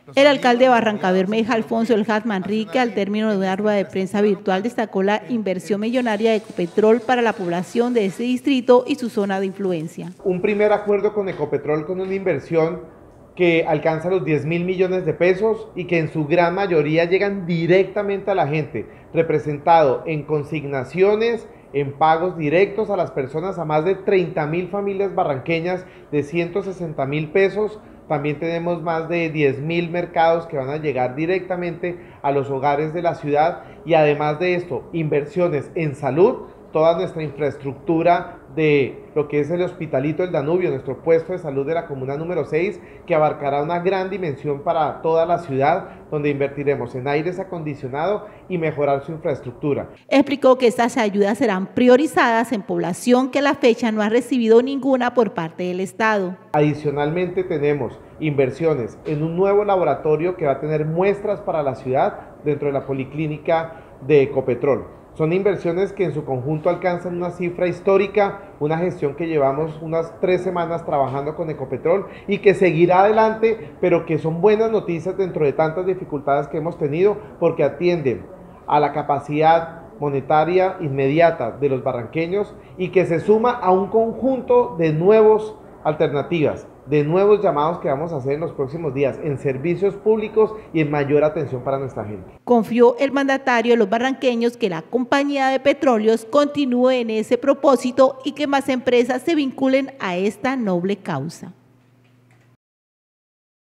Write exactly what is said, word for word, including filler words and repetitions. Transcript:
El alcalde de Barranca Bermeja, Alfonso El Hat Manrique, al término de una rueda de prensa virtual, destacó la inversión millonaria de Ecopetrol para la población de ese distrito y su zona de influencia. Un primer acuerdo con Ecopetrol con una inversión que alcanza los diez mil millones de pesos y que en su gran mayoría llegan directamente a la gente, representado en consignaciones, en pagos directos a las personas, a más de treinta mil familias barranqueñas de ciento sesenta mil pesos. También tenemos más de diez mil mercados que van a llegar directamente a los hogares de la ciudad y además de esto, inversiones en salud, toda nuestra infraestructura de lo que es el Hospitalito del Danubio, nuestro puesto de salud de la comuna número seis, que abarcará una gran dimensión para toda la ciudad, donde invertiremos en aires acondicionados y mejorar su infraestructura. Explicó que estas ayudas serán priorizadas en población que a la fecha no ha recibido ninguna por parte del Estado. Adicionalmente tenemos inversiones en un nuevo laboratorio que va a tener muestras para la ciudad dentro de la policlínica de Ecopetrol. Son inversiones que en su conjunto alcanzan una cifra histórica, una gestión que llevamos unas tres semanas trabajando con Ecopetrol y que seguirá adelante, pero que son buenas noticias dentro de tantas dificultades que hemos tenido porque atienden a la capacidad monetaria inmediata de los barranqueños y que se suma a un conjunto de nuevas alternativas, de nuevos llamados que vamos a hacer en los próximos días en servicios públicos y en mayor atención para nuestra gente. Confió el mandatario de los barranqueños que la compañía de petróleos continúe en ese propósito y que más empresas se vinculen a esta noble causa.